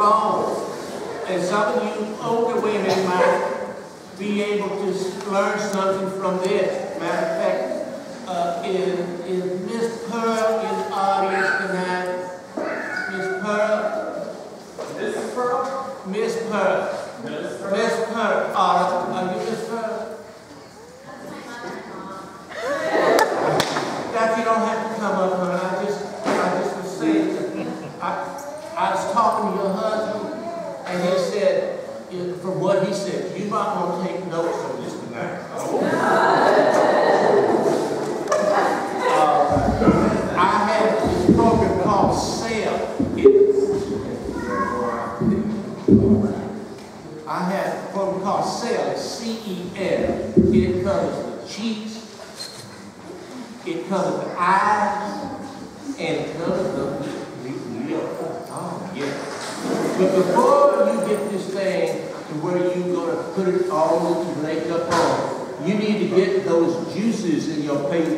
all. And some of you older women might be able to learn something from this. Matter of fact, is Miss Pearl in the audience tonight? Miss Pearl? Miss Pearl? Miss Pearl. Miss Pearl? Miss Pearl. Are you Miss Pearl? That you don't have to come up, honey. I just was saying, I was talking to your husband, and he said, from what he said, you might want to take notes on this tonight. I had this program called SEL. I had a program called SEL, C-E-L. It covers the cheeks, it covers the eyes, and it covers the lip. Oh, yeah. But before you get this thing to where you're going to put it all with your makeup on, you need to get those juices in your face.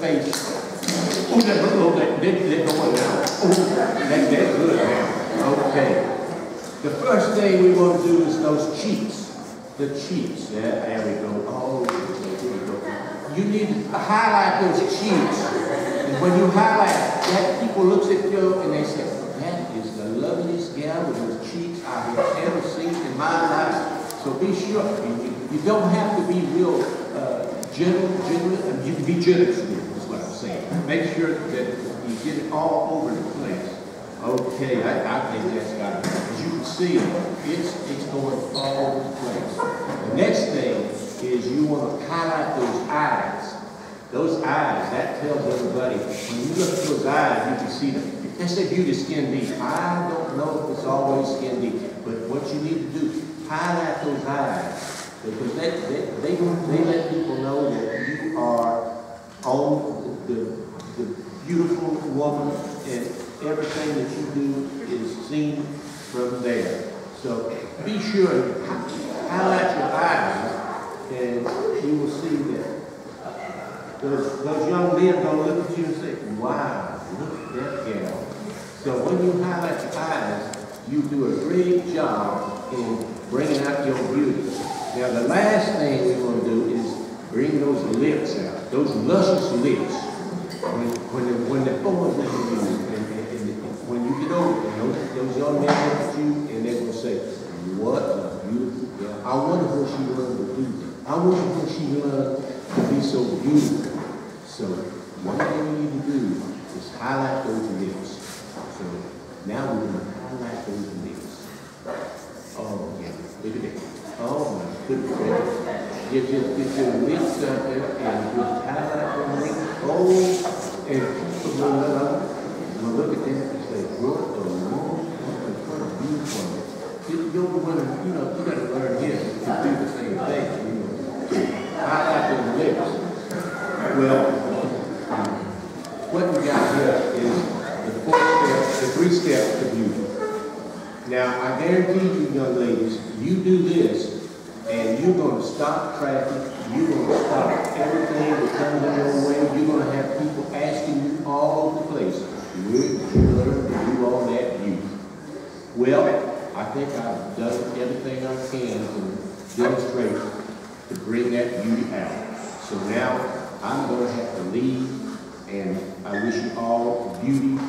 Oh, they're going now. Oh, that's good now. Okay. The first thing we want to do is those cheeks. The cheeks. Yeah, there we go. Oh, there we go. You need to highlight those cheeks. And when you highlight, that people look at you and they say, that is the loveliest gal with those cheeks I have ever seen in my life. So be sure. You don't have to be real generous. You can be generous with it, is what I'm saying. Make sure that you get it all over the place. Okay, I think that's got it. As you can see, it's going all over the place. The next thing is you want to highlight those eyes. Those eyes, that tells everybody, when you look at those eyes, you can see them. They say beauty skin deep. I don't know if it's always skin deep, but what you need to do, highlight those eyes. Because they let people know that you are on the beautiful woman, and everything that you do is seen from there. So be sure to highlight your eyes, and you will see that those young men don't look at you and say, wow, look at that gal. So when you highlight your eyes, you do a great job in bringing out your beauty. Now the last thing we want to do is bring those lips out, those luscious lips. When the boys look at you, and when you get over it, those young men look at you and they're going to say, what a beautiful girl. I wonder where she learned to do that. I wonder where she learned to be so beautiful. So one thing we need to do is highlight those lips. So now we're going to highlight those lips. Oh, yeah, look at that. Oh, my goodness. Get your lips out there and just highlight them lips. Oh, and look at that and say, what a woman, what a beautiful woman. You got to learn here to do the same thing. Highlight those lips. Well, what we got here is the 4 steps, the 3 steps to beauty. Now, I guarantee you, young ladies, you do this, and you're going to stop traffic. You're going to stop everything that comes in your way. You're going to have people asking you all over the place, where did you learn to do all that beauty? Well, I think I've done everything I can to demonstrate to bring that beauty out. So now I'm going to have to leave, and I wish you all beauty